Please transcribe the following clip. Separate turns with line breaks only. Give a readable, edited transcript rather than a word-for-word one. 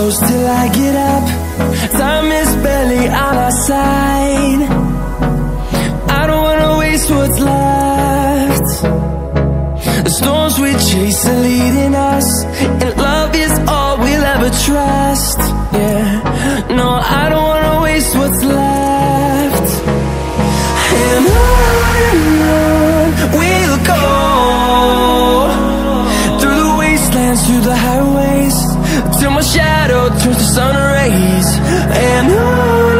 close till I get up. Time is barely on our side. I don't wanna waste what's left. The storms we chase are leading us, and love is all we'll ever trust. Yeah, no, I don't wanna waste what's left. And on we'll go, through the wastelands, through the highways, till my shadow turns to sun rays. And on